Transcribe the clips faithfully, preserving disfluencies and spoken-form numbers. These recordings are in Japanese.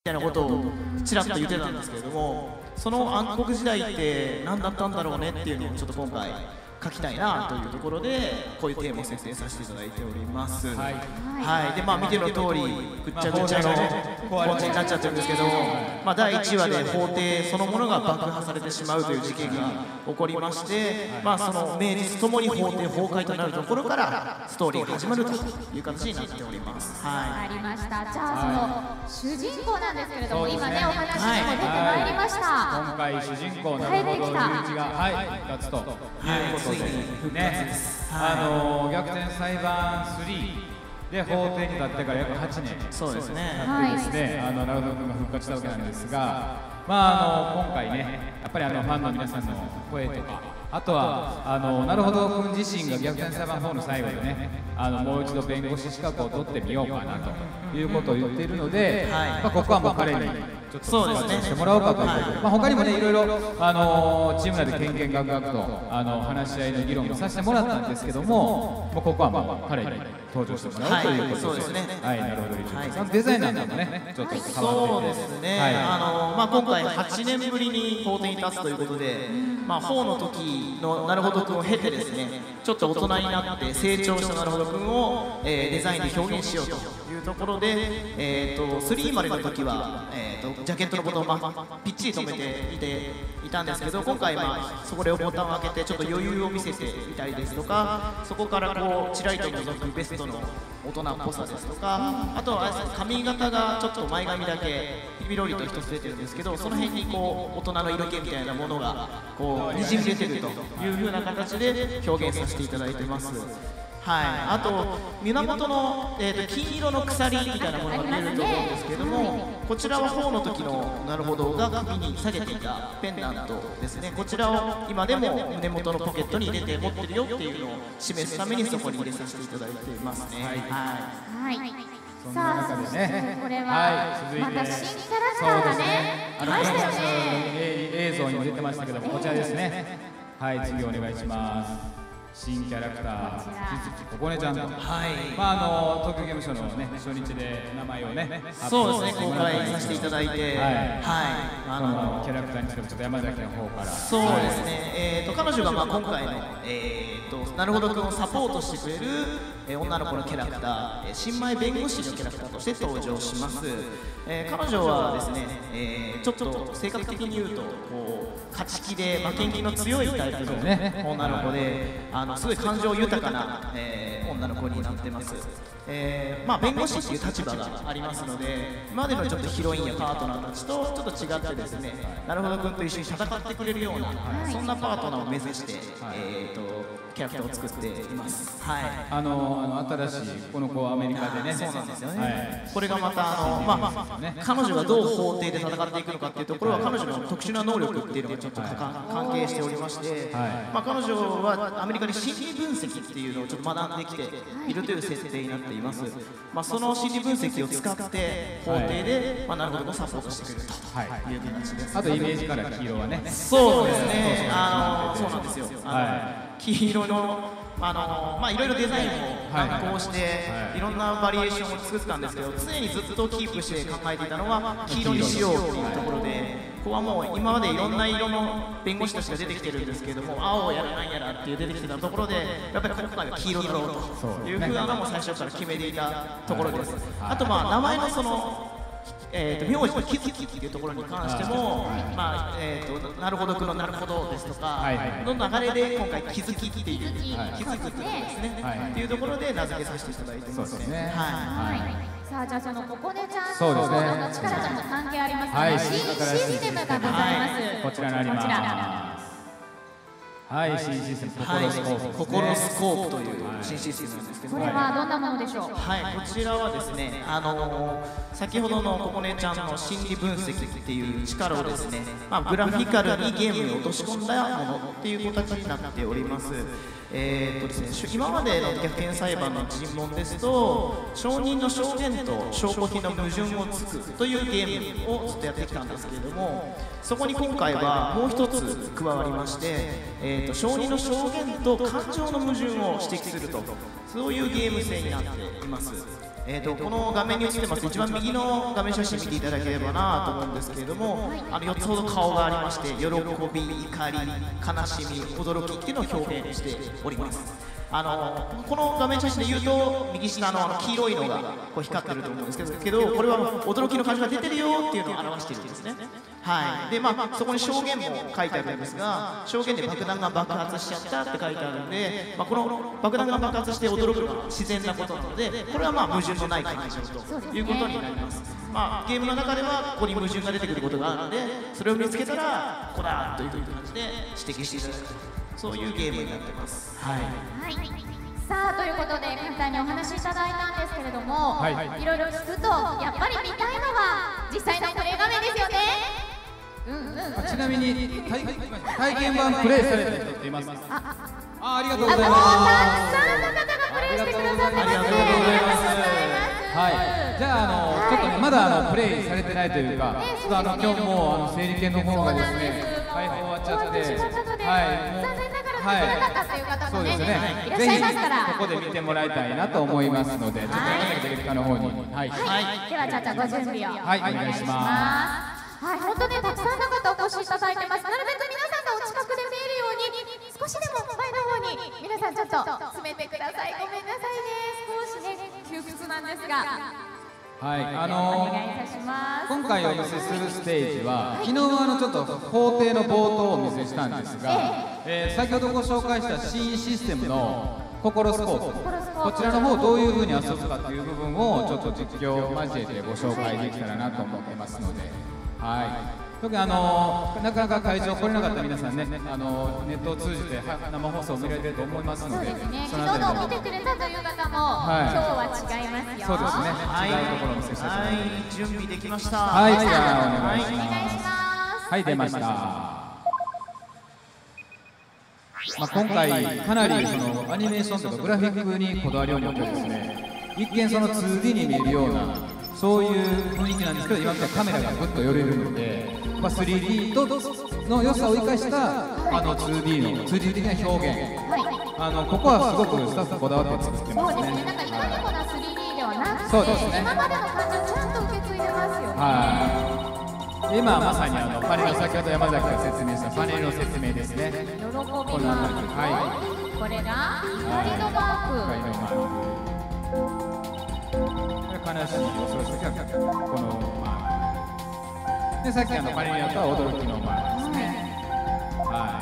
たいなことをちらっと言ってたんですけれども、その暗黒時代って何だったんだろうねっていうのをちょっと今回書きたいなというところでこういうテーマを設定させていただいております。はい、はい、でまあ見ての通りぐっちゃぐちゃの構成になっちゃってるんですけど、まあ、だいいちわで法廷そのものが爆破されてしまうという事件が起こりまして、まあ、その名実ともに法廷崩壊となるところからストーリーが始まるという形になっております。はい、 ありました。じゃあその主人公なんですけれども、今ねお話にも出てまいりました。 今回主人公なるほど龍一がはい復活ということでね、あの逆転裁判スリーで法廷に立ってから約はちねんそうですね経ってですね、あのなるほど君が復活したわけなんですが、まああの今回ねやっぱりあのファンの皆さんの声とか、あとはあのなるほど君自身が逆転裁判法の最後でね、あのもう一度弁護士資格を取ってみようかなということを言っているので、まあここはもう彼にちょっと復活してもらおうかということで、まあ他にもねいろいろあのチーム内でけんけんがくがくとあの話し合いの議論をさせてもらったんですけども、もうここはもう彼に登場してもらうということで、はい、なるほど、そのデザインなんかもねちょっと変わっていて、 そうですね、あのまあ今回はちねんぶりに法廷に立つということで、まあ法の時のなるほど君を経てですね、ちょっと大人になって成長したなるほど君を、えー、デザインで表現しようというところで、えー、とスリーまでの時は、えー、とジャケットのボタンを、まあ、ぴっちり止めていていたんですけど、今回、まあ、そこでボタンを開けてちょっと余裕を見せていたりですとか、そこからこうちらりと覗くベストの大人っぽさですとか、あとは髪型がちょっと前髪だけビロリと一つ出てるんですけど、その辺にこう大人の色気みたいなものがこうにじみ出てるというふうな形で表現させていただいてます。はい、あと胸元の、えー、と金色の鎖みたいなものが見えると思うんですけども、こちらは法の時のなるほどが首に下げていたペンダントですね。こちらを今でも胸元のポケットに入れて持ってるよっていうのを示すためにそこに入れさせていただいていますね。はい、 はい、 そんな中でね、 これはまた新キャラクターがね来ましたよね。 映像にも出てましたけども、こちらですね。はい、次お願いします。新キャラクター、木月ここねちゃんと、はい、まああの東京ゲームショウのね初日で名前をね、 そうですね、公開させていただいて、はい、 あのキャラクターについてもちょっと山崎の方から、 そうですね、えっと彼女がまあ今回のえっとなるほど君をサポートしてくれるえ女の子のキャラクター、新米弁護士のキャラクターとして登場します。えー、彼女はですね、えー、ちょっと性格的に言うとこう勝ち気で負けん気の強いタイプの女の子で、あのすごい感情豊かな、えー、女の子になってます。えーまあ、弁護士っていう立場がありますので、今までのちょっとヒロインやパートナーたちとちょっと違ってですね、なるほど君と一緒に戦ってくれるような、そんなパートナーを目指して、えー、とキャラクターを作っています。はい、 あのあの新しいこの子アメリカでね、 そうなんですよね。はい、これがまたあのまあ、ね、彼女がどう法廷で戦っていくのかっていうところは彼女の特殊な能力っていうのがちょっと関係しておりまして、はい、まあ彼女はアメリカで心理分析っていうのをちょっと学んできているという設定になっています。まあその心理分析を使って法廷で、まあなるほどサポートしてくれるという形です。 あとイメージから黄色はね、 そうですね。あのそうなんですよ。はい、黄色のあのまあいろいろデザインを難航していろんなバリエーションを作ったんですけど、常にずっとキープして考えていたのは黄色にしようっていうところで、ここはもう今までいろんな色の弁護士たちが出てきてるんですけれども、青やらなんやらっていう出てきてたところで、やっぱり今回は黄色だろうというふうなのも最初から決めていたところです。あとまあ名前のそのえー、と名字の「気づき」っていうところに関しても、まあえー、となるほど君の「なるほど」ですとかの流れで今回「気づき」っていう「気づく」ってことですねっていうところで名付けさせていただいてますね。 さあじゃあそのここねちゃんのの力とも関係ありますね。新システムがございます。 こちらになります。はい、新システム、 ココロスコープという新システムなんですけど、 これはどんなものでしょう。 はい、こちらはですね、あのー、先ほどのここねちゃんの心理分析っていう力をですね、まあ、グラフィカルにゲームに落とし込んだものっていう形になっております。えーとですね、今までの逆転裁判の尋問ですと、証人の証言と証拠品の矛盾をつくというゲームをずっとやってきたんですけれども、そこに今回はもう一つ加わりまして、えーと証人の証言と感情の矛盾を指摘すると、そういうゲーム性になっています。 えー、とこの画面に映ってます一番右の画面写真見ていただければなと思うんですけれども、あのよっつほど顔がありまして、喜び、怒り、悲しみ、驚きっていうのを表現しております。あのこの画面写真で言うと右下のあの黄色いのがこう光ってると思うんですけど、これは驚きの感じが出てるよっていうのを表しているんですね。はい、でまあそこに証言も書いてあるんですが、証言で爆弾が爆発しちゃったって書いてあるんで、まあ、この爆弾が爆発して驚くのは自然なことなので、これはまあ矛盾のない感情ということになります。まあゲームの中ではここに矛盾が出てくることがあるので、それを見つけたらここだという感じで指摘していただく、そういうゲームになってます。はい、 はい、さあということで簡単にお話しいただいたんですけれども、はい、いろいろ聞くとやっぱり見たいのは実際のプレイ画面ですよね。うんうんうん、 ちなみに体体験版プレイされた人っていますか？ああ、ありがとうございます。 たくさんの方がプレイしてくださってますね。ありがとうございます。 はい、じゃあ、あの、はい、ちょっとね、まだあのプレイされてないというか、ちょっとあの今日もあの整理券の方がですね、開放終わっちゃって、はい、 残念ながらできなかったという方もね、いらっしゃいますから、 ここで見てもらいたいなと思いますので、ちょっとディレクターの方に、はい、 ではちゃちゃご準備をはい、お願いします。 はい、本当ね、たくさんの方お越しいただいてます。なるべく皆さんがお近くで見えるように、少しでも前の方に皆さんちょっと詰めてください。ごめんなさいね、少しね窮屈なんですが、 はい、あのー、 お願いいたします。 今回お見せするステージは、昨日あのちょっと法廷の冒頭をお見せしたんですが、えー、先ほどご紹介した新システムのココロスポーツ、こちらの方どういうふうに遊ぶかという部分をちょっと実況を交えてご紹介できたらなと思ってますので。はい、特にあのなかなか会場来れなかった皆さんね、あのネットを通じて生放送を見られてると思いますので、 そうですね、昨日の見てくれたという方も、はい、今日は違いますよ。 そうですね、 はい、 違うところを見せさせていただきます。 はい、準備できました。 はい、じゃあお願いします。 お願いします。 はい、出ました。まあ今回かなりそのアニメーションとかグラフィックにこだわりを持ってですね、一見その ツーディー に見えるようなそういう雰囲気なんですけど、今みたいにカメラがぐっと寄れるので、まあ、スリーディー との良さを生かしたあの ツーディー の ツーディー 的な表現、はい、あのここはすごくスタッフこだわって作ってますね。 そうですね、なんかいかにもな スリーディー ではなくて、 そうですね、 今までの感じをちゃんと受け継いでますよね。 はい、今まさにあのパネル、先ほど山崎が説明したパネルの説明ですね。 喜びマーク、 はい、 これが光のマーク、 光のマーク、悲しい恐ろしい時はこのマークで、さっきあのパネルにあった驚きのマークですね。はい、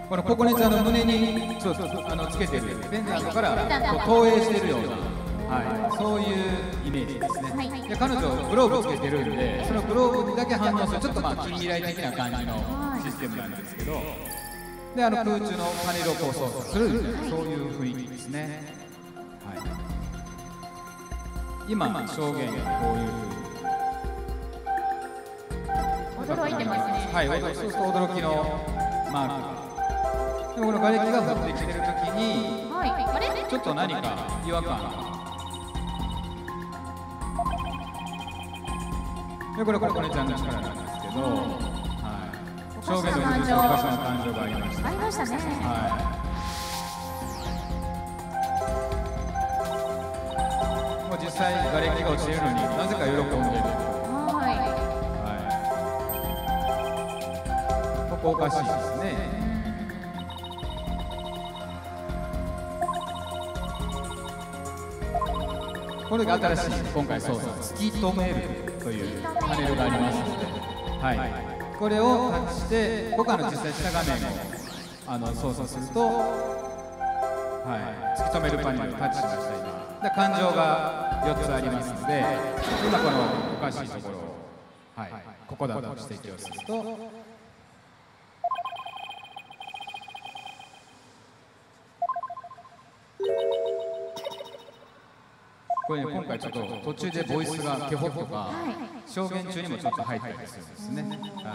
このココネちゃんの胸にそうそうあのつけてるペンダントからこう投影しているような、はい、そういうイメージですね。はい、で彼女グローブつけてるんで、そのグローブにだけ反応するちょっとまあ近未来的な感じのシステムなんですけど、であの空中のパネルをこう操作するみたいな、そういう雰囲気ですね。はい、今証言がこういうふうに驚いてますね。 はい、そうすると驚きのマークが。でこの瓦礫が降ってきてるときに、はい、あれちょっと何か違和感が。でこれココネちゃんの力なんですけど、はい、証言の技術とお菓子の誕生がありました。 ありましたね。 はい。もう実際瓦礫が落ちているのになぜか喜んでいる。はい。ここおかしいですね。これが新しい今回操作、突き止めるというパネルがありますので、はい、これをタッチして、ここから実際下画面をあの操作すると、はい、突き止めるパネルをタッチしました。今で感情がよっつありますので、今このおかしいところを、はい、ここだと指摘をすると。これね、今回ちょっと途中でボイスがケホとか証言中にもちょっと入ったりするんですね。はい、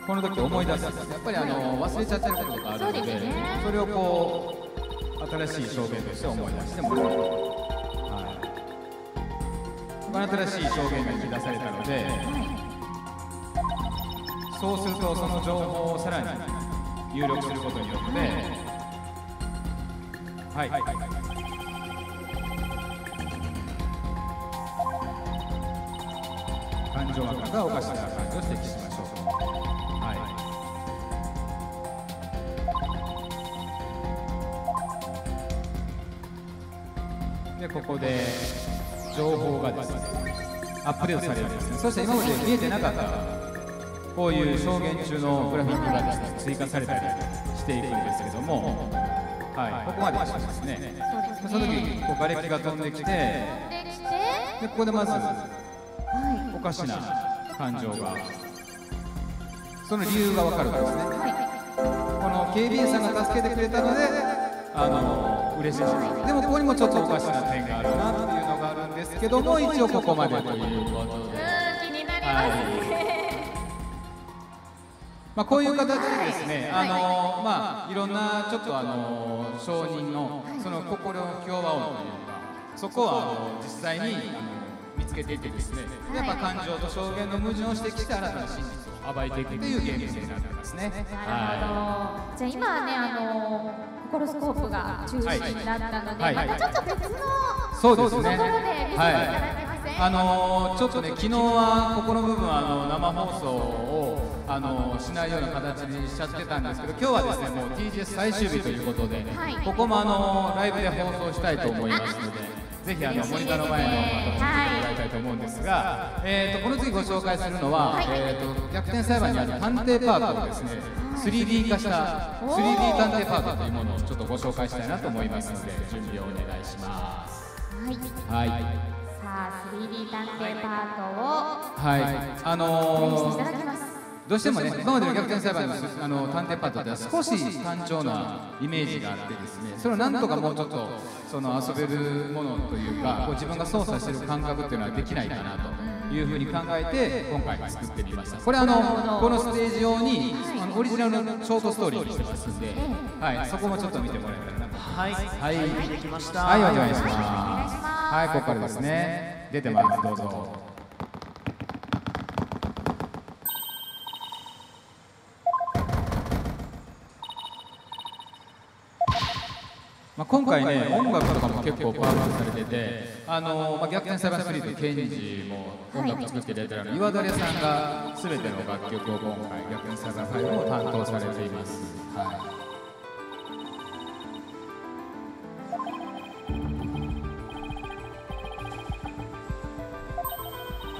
この時思い出す、やっぱりあの忘れちゃってることがあるので、それをこう新しい証言として思い出してもらう。はい、新しい証言が引き出されたので、 そうするとその情報をさらに入力することによって、はい、はい、感情がおかしな感じを指摘しましょう。はい、でここで情報がですねアップデートされるんですね。そして今まで見えてなかったこういう証言中のグラフィックがですね追加されたりしていくんですけども、はい、ここまでしますね。その時こう瓦礫が飛んできて、でここでまずおかしな感情が、その理由が分かるんですね。この警備員さんが助けてくれたのであの嬉しいです。でもここにもちょっとおかしな点があるなっていうのがあるんですけども、一応ここまでということで、 気になりますね。 まあこういう形でですね、あのまあいろんなちょっとあの証人のその心の共和音というか、そこはあの実際にあの見つけていってですね、やっぱ感情と証言の矛盾を指摘して新たな真実を暴いていくというゲーム性になってますね。 なるほど。じゃあ今はね、あのコロスコープが中心だったので、はい、またちょっと別のそうですね。 ところで見せていただけません？ あのー、ちょっとね、昨日はここの部分はあの生放送をあのー、しないような形にしちゃってたんですけど、今日はですねもう ティージーエス 最終日ということで、はい、ここもあのー、ライブで放送したいと思いますので、ぜひあのモニターの前の方見ていただきたいと思うんですが、えー、とこの次ご紹介するのは、はい、えー、と逆転裁判にある探偵パートをですね スリーディー 化した スリーディー 探偵パートというものをちょっとご紹介したいなと思いますので、準備をお願いします。はい、はい、さあ スリーディー 探偵パートをはいあのー、 いただきます。 どうしてもね、今までの逆転裁判のあの探偵パートって少し単調なイメージがあってですね、それをなんとかもうちょっとその遊べるものというか、こう自分が操作している感覚っていうのはできないかなというふうに考えて今回作ってみました。これあのこのステージ用にあのオリジナルのショートストーリーにしてますんで、はい、そこもちょっと見てもらえたらなと。 はい、はい、できました。 はい、お願いします。はい、ここからですね。出てます。どうぞ。まあ今回ね、音楽とかも結構パワーアップされてて、あのまあ、逆転裁判スリーとケンジも音楽作っていただいた岩垂さんがすべての楽曲を今回逆転裁判ファイルを担当されています。はい、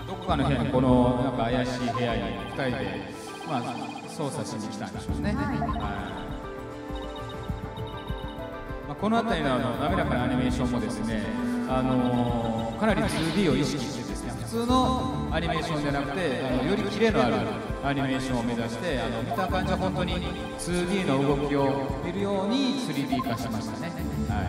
どこかの部屋にこのなんか怪しい部屋にふたりで、まあ、操作しに来たんでしょうね。はい、まあこの辺りのあの滑らかなアニメーションもですね、あのー、かなり ツーディー を意識してですね、普通のアニメーションじゃなくてあのよりキレのあるアニメーションを目指して、あの見た感じは本当に ツーディー の動きを見るように スリーディー 化しましたね。はい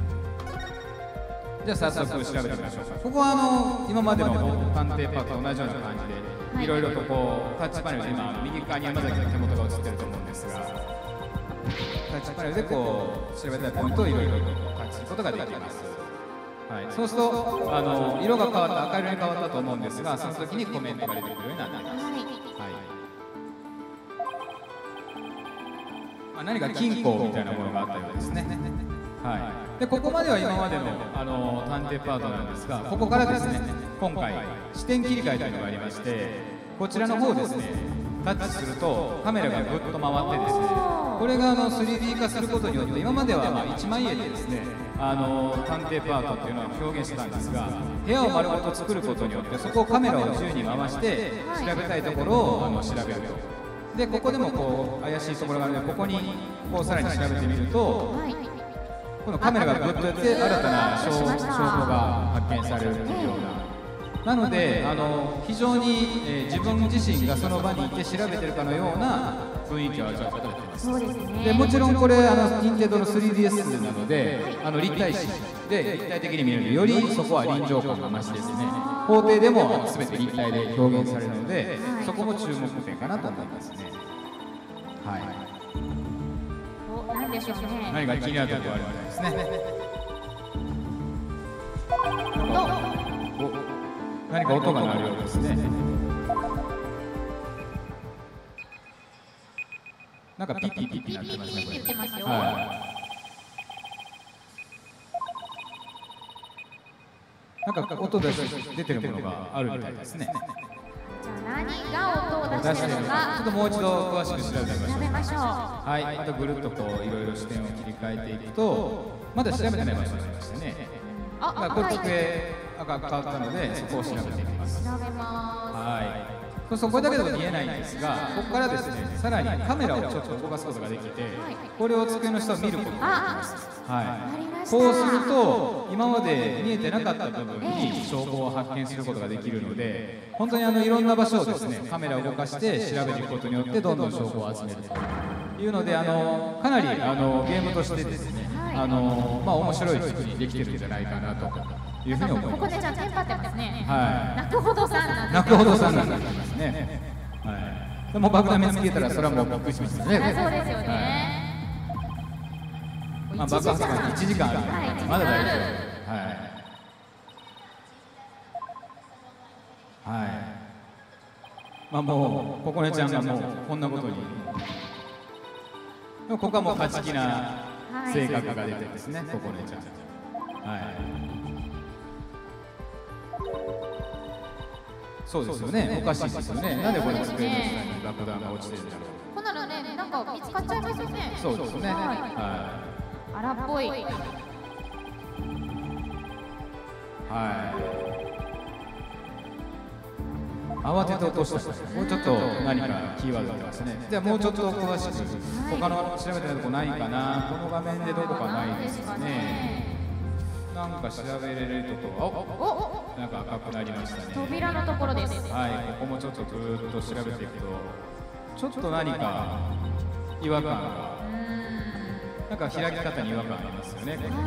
、じゃあ早速調べてみましょうか。ここはあの今までの探偵パートと同じような感じで、いろいろとこうタッチパネルで今右側に山崎の手元が映ってると思うんですが、タッチパネルでこう調べたいポイントをいろいろとタッチすることができます。はい、そうするとあの色が変わった、赤色に変わったと思うんですが、その時にコメントが出てくるようになっています。はい、まあ、何か金庫みたいなものがあったようですね。はい、でここまでは今までのあの探偵パートなんですが、ここからですね今回視点切り替えというのがありまして、こちらの方ですねタッチするとカメラがぐっと回ってですね、これがあの スリーディー 化することによって、今まではまあいちまんえんでですねあの探偵パートっていうのを表現してたんですが、部屋を丸ごと作ることによってそこをカメラを自由に回して調べたいところをあの調べると。でここでもこう怪しいところがあるので、ここにこうさらに調べてみると、このカメラがぐっとやって新たな証拠が発見されるというような。なのであの非常に、えー、自分自身がその場にいて調べてるかのような雰囲気を味わうことができます。そうですね。でもちろんこれあの任天堂の スリーディーエス なので、あの立体視で立体的に見えるので、よりそこは臨場感が増しですね。法廷でも全て立体で表現されるので、そこも注目点かなと思いますね。はい。 お、なんでしょうね。 何か気になるところあるみたいですね。お、何か音が鳴るようですね。 なんかピッピッピッピピなってますね、 ピピって言ってますよ。 はいなんか音出し出てるものがあるみたいですね。 じゃあ何が音を出してるのかちょっともう一度詳しく調べてみましょう。 調べましょう。 はい、またぐるっとこういろいろ視点を切り替えていくと、まだ調べてない場所がありましたね。 あ、 まあこれ赤い。 机赤く変わったのでそこを調べていきます。 調べまはい。そこだけでも見えないんですが、ここからですね、さらにカメラをちょっと動かすことができて、これを机の下を見ることができます。はい。こうすると今まで見えてなかった部分に証拠を発見することができるので、本当にあのいろんな場所をですね、カメラを動かして調べていくことによってどんどん証拠を集めるというので、あのかなりあのゲームとしてですね、あのまあ面白い作りにできてるんじゃないかなというふうに思います。 ここでちゃんテンパってますね。 はい。 泣くほどさんなん泣くほどさんなんですね。はい。でも爆弾見つけたらそれはもうびっくりしますよね。 そうですよね。 まあ爆発までいちじかんあるからまだ大丈夫。はい。はい。まあもうここねちゃんがもうこんなことに。でもここはもう勝ち気な性格が出てですね、ここねちゃん。はい。そうですよね。おかしいですよね。なんでこれ机の下に爆弾が落ちてるんだろう。 こんなのね、なんか見つかっちゃいますよね。 そうですね。 はい。 は荒っぽい。 い。はい。慌てて落とした。もうちょっと何かキーワードがありますね。じゃあもうちょっと詳しく他の調べてないとこないかな。この画面でどこかないですかね。なんか調べれるところ、お、なんか赤くなりましたね。 扉のところです。 はい、ここもちょっとぐーっと調べていくと、ちょっと何か違和感が、なんか開き方に違和感ありますよね。これ。はい。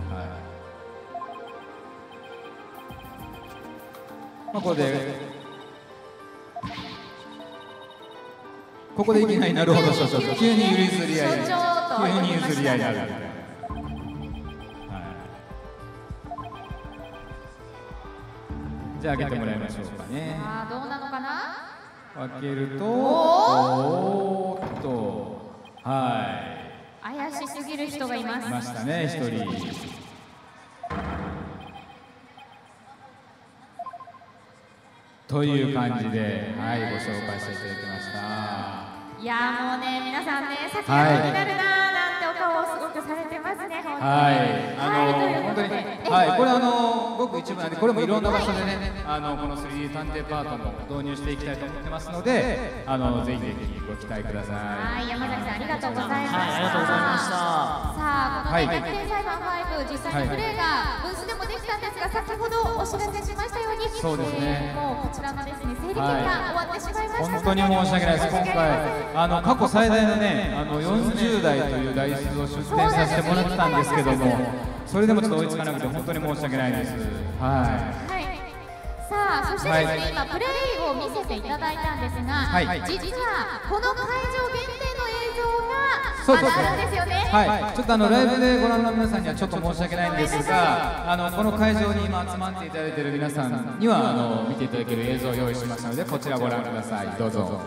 まあこれで。ここでいきなりなるほど、そうそうそう、急に譲り合い、急に譲り合いあるみたいな。じゃあ開けてもらいましょうかね。 ああ、どうなのかな。 開けると、おーっと、はい。 怪しすぎる人がいます。 いましたね、一人。という感じで、はい、ご紹介していただきました。 いやもうね、皆さんね、先が気になるなーなんてお顔をすごくされてますね、本当に。 はい、あの本当に、はい、これあのごく一部なんで、これもいろんな場所でね、あのこの スリーディー 探偵パートも導入していきたいと思ってますので、あのぜひぜひご期待ください。 はい、山崎さんありがとうございました。 はい、ありがとうございました。 さあ、このね、逆転裁判ファイブ、実際にプレーがブースでもできたんですが、先ほどお知らせしましたように、 そうですね、 えー、もうこちらのですね、整理券が終わってしまいました。 本当に申し訳ないです。今回あの過去最大のね、あのよんじゅうだいという台数を出展させてもらったんですけども、それでもちょっと追いつかなくて本当に申し訳ないです。はい。 はい。さあ、そしてですね、はい、今プレイを見せていただいたんですが、はい、実はこの会場限定の映像がまだあるんですよね。 はい。ちょっとあのライブでご覧の皆さんにはちょっと申し訳ないんですが、あのこの会場に今集まっていただいている皆さんにはあの見ていただける映像を用意しましたので、こちらご覧ください。どうぞ。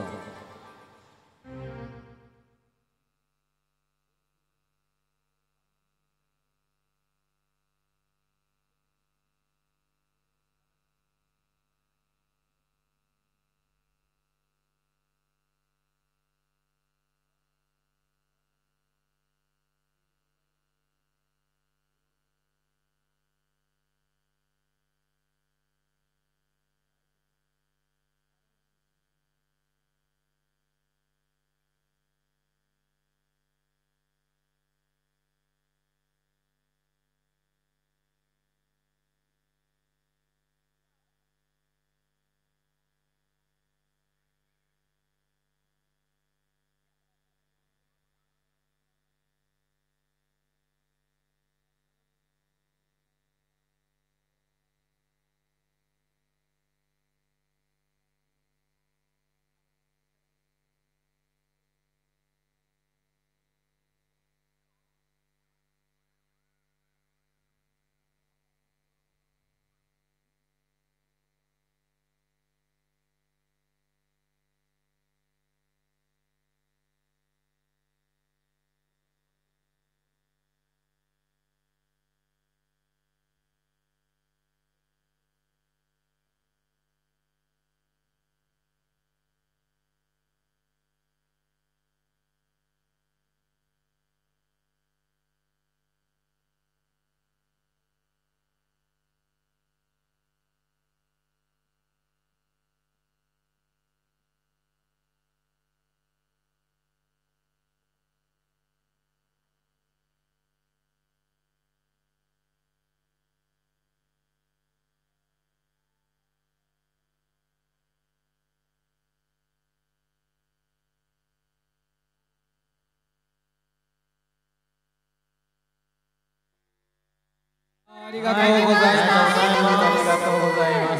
ありがとうございます。ありがとうございます。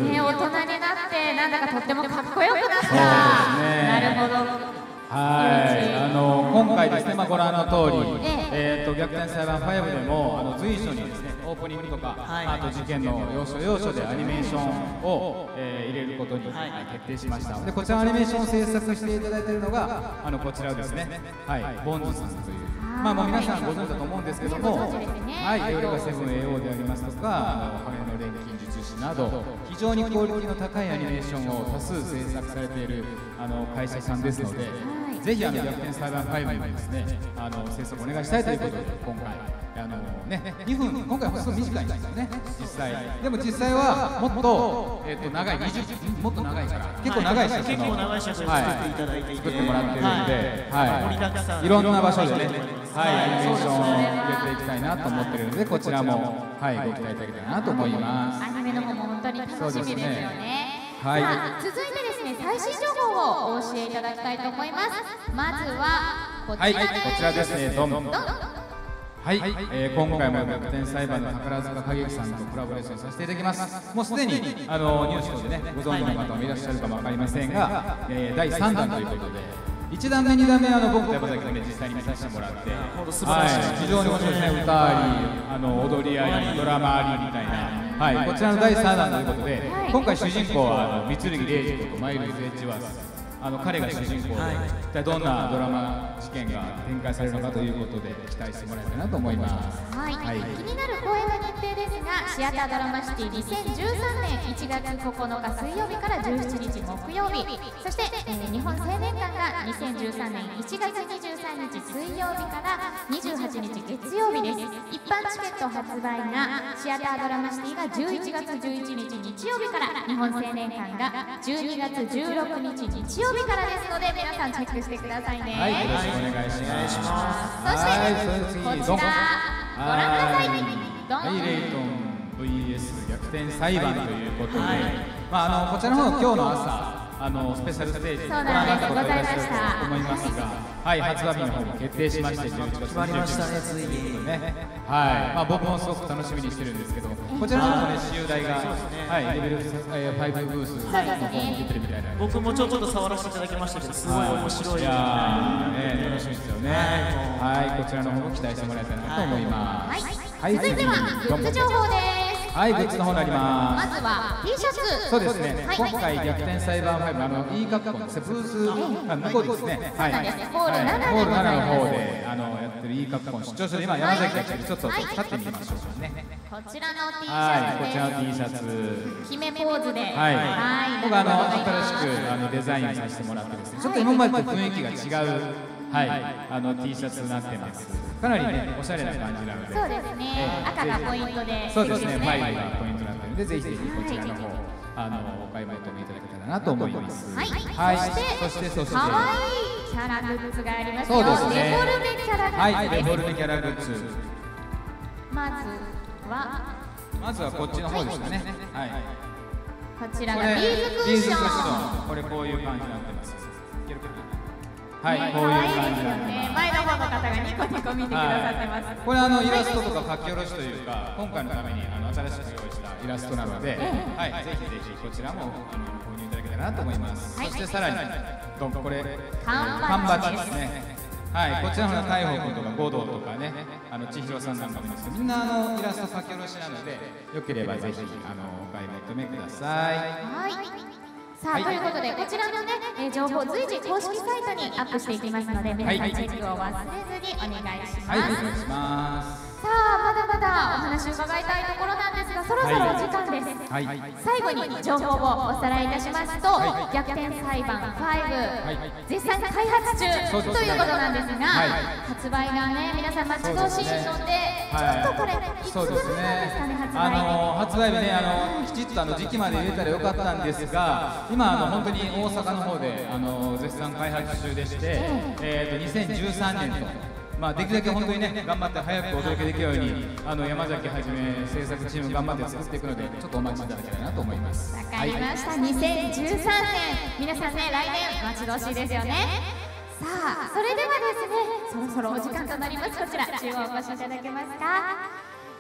ね、大人になってなんだかとってもかっこよくなった。なるほど。 はい、あの今回ですね、まあ、ご覧の通り、えー、と逆転裁判ファイブでもあの随所にですねオープニングとか、はい、あと事件の要所要所でアニメーションを、えー、入れることに、はい、決定しました。でこちらのアニメーションを制作していただいているのがあのこちらですね、はい、ボンズさんという。まあもう皆さんご存知だと思うんですけども、はい、エウレカセブン エーオー でありますとか、あの羽の錬金術師など非常にクオリティの高いアニメーションを多数制作されているあの会社さんですので、ぜひあの逆転裁判ファイブにもですね、あの制作お願いしたいということで今回あのねにふん、今回すごい短いんですよね実際。でも実際はもっとえっと長いにじゅっぷん、もっと長いから結構長い尺の結構長い尺で作っていただいていて、 作ってもらってるんで、はい、いろんな場所でね。はい、アニメーションを入れていきたいなと思っているので、こちらも、はい、ご期待いただけたらなと思います。 アニメの方も本当に楽しみですよね。 はい、 さあ、続いてですね、最新情報をお教えいただきたいと思います。まずはこちらです。はい、こちらですね。どんどん。はい、えー、今回も逆転裁判の宝塚歌劇さんとコラボレーションさせていただきます。もうすでにあのニュースでねご存知の方もいらっしゃるかもわかりませんが、えー、だいさんだんということで。いちだんめ、にだんめはあの僕と山崎がね実際に見させてもらって、はい、非常に面白いですね。歌あり、あの踊りあり、ドラマありみたいな、はい、こちらのだいさんだんということで、今回主人公はあの三剣礼二ことマイルズ・エッジワース。あの彼が主人公で、一体どんなドラマ事件が展開されるのかということで期待してもらえたらなと思います。 はい、はい、気になる公演の日程ですが、シアタードラマシティにせんじゅうさんねんいちがつここのか水曜日からじゅうしちにち木曜日、そして、えー、日本青年館がにせんじゅうさんねんいちがつにじゅうさんにち水曜日からにじゅうはちにち月曜日です。一般チケット発売がシアタードラマシティがじゅういちがつじゅういちにち日曜日から、日本青年館がじゅうにがつじゅうろくにち日曜日からですので、皆さんチェックしてくださいね。 はい、よろしくお願いします。 そしてこちらご覧ください。 はい、レイトン ブイエス 逆転裁判ということで、まああのこちらの方今日の朝あのスペシャルステージご覧になった方いらっしゃると思いますが、はい、発売日の方も決定しましてじゅういちがつ決まりましたね、ついにね。はい、まあ僕もすごく楽しみにしてるんですけど、こちらの方もね私有大がはいレベルファイブブースの方も出てるみたいな。 僕もちょっと触らせていただきましたけど、すごい面白い。いやね楽しみですよね。はい、こちらの方も期待してもらえたらなと思います。 はい、続いてはグッズ情報です。 はい、グッズの方になります。 まずは T シャツ。 そうですね。今回逆転裁判ファイブあの E カッコンですね、ブースあ向こうですね。はい。 ホールななホールななの方であのやってる E カッコン出張所で今山崎が来てちょっと立ってみましょうかね。 こちらの T シはい、 ャツこちらの T シャツ。 決めポーズで。 はい。僕あの新しくあのデザインさせてもらってですね、ちょっと今までと雰囲気が違う。はい、あの T シャツになってます。かなりね、おしゃれな感じなので。 そうですね。赤がポイントで。 そうですね。ファイブがポイントになってるので、ぜひぜひこちらの方、あのお買い求めいただけたらなと思います。 はい。 はい。そしてそして。 可愛いキャラグッズがありますよ。 そうですね。 デフォルメキャラグッズ。 はい。デフォルメキャラグッズ。 まずは。 まずはこっちの方ですかね。はい。 こちらがビーズクッション。 これこういう感じになってます。いけるかな。はい、こういう感じなんで、 前の方の方がニコニコ見てくださってます。 これあのイラストとか書き下ろしというか、今回のためにあの新しく用意したイラストなので、はい、ぜひぜひこちらもあの購入いただけたらなと思います。そしてさらにどんこれ缶バッジですね。はい、こちらの大宝君とか五道とかね、あの千尋さんなんかもいますけど、みんなあのイラスト書き下ろしなので、よければぜひあのお買い求めください。 はい。さあ、はい、ということでこちらのね、えー、情報随時公式サイトにアップしていきますので、皆さんチェックを忘れずにお願いします。 はい、お願いします。 さあ、まだまだお話を伺いたいところなんですが、そろそろお時間です。はい、最後に情報をおさらいいたしますと、はい、逆転裁判ファイブ、はい、絶賛開発中ということなんですが、はい、発売がね、皆さん待ち遠しいので、ちょっとこれ、いつ頃なんですかね、発売。 あの発売日ね、あのきちっとあの時期まで入れたらよかったんですが、今あの本当に大阪の方であの絶賛開発中でして、えーとにせんじゅうさんねんと。まあできるだけ本当にね頑張って早くお届けできるようにあの山崎はじめ制作チーム頑張って作っていくのでちょっとお待ちいただけたらなと思います。 わかりました、はい、にせんじゅうさんねん皆さんね来年待ち遠しいですよね。さあそれではですねそろそろお時間となります。こちら中央お越しいただけますか。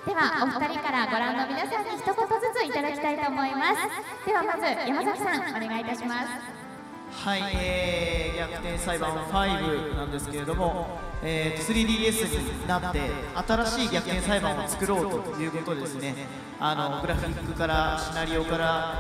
ではお二人からご覧の皆さんに一言ずついただきたいと思います。ではまず山崎さんお願いいたします。 はい、えー、逆転裁判ファイブなんですけれども、えー、スリーディーエス になって新しい逆転裁判を作ろうということですね。あのグラフィックからシナリオから、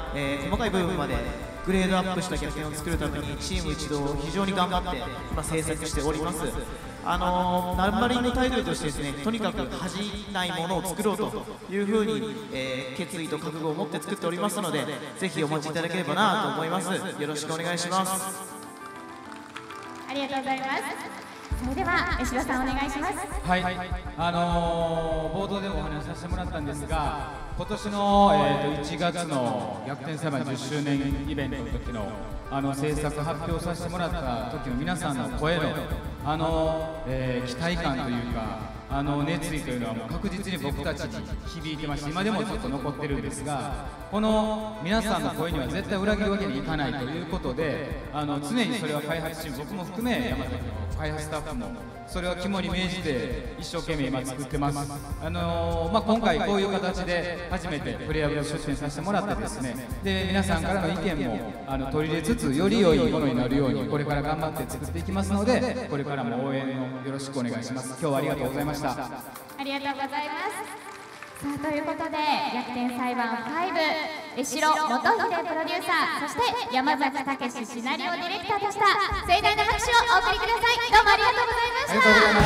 えー、細かい部分までグレードアップした逆転を作るためにチーム一同非常に頑張って今制作しております。あのナンバリングタイトルとしてですね、とにかく恥じないものを作ろうというふうに、えー、決意と覚悟を持って作っておりますので、ぜひお待ちいただければなと思います。よろしくお願いします。 ありがとうございます。それでは吉田さんお願いします。 はい、あのー、冒頭でもお話しさせてもらったんですが、今年の、えー、といちがつの逆転裁判じゅっしゅうねんイベントの時のあの制作発表させてもらった時の皆さんの声のあの、えー、期待感というか、あの熱意というのはもう確実に僕たちに響いてまして、今でもちょっと残ってるんですが、この皆さんの声には絶対裏切るわけにいかないということで、あの常にそれは開発チーム、僕も含め山崎の開発スタッフもそれは肝に銘じて一生懸命今作ってます。あのーまあ、今回こういう形で初めてプレイヤーを出展させてもらってですね、で皆さんからの意見もあの取り入れつつ、より良いものになるようにこれから頑張って作っていきますので、これからも応援をよろしくお願いします。今日はありがとうございました。 ありがとうございます。さあということで逆転裁判ファイブ、江代元秀プロデューサー、そして山崎武シナリオディレクターとした盛大な拍手をお送りください。どうもありがとうございました。 ありがとうございま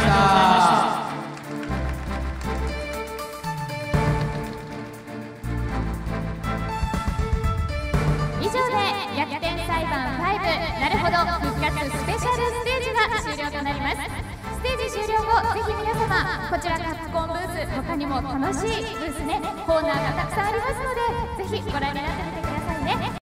した。以上で逆転裁判ファイブなるほど復活スペシャルステージが終了となります。ステージ終了後、ぜひ皆様こちらカプコンブース、他にも楽しいブースね、コーナーがたくさんありますので、ぜひご覧になってみてくださいね。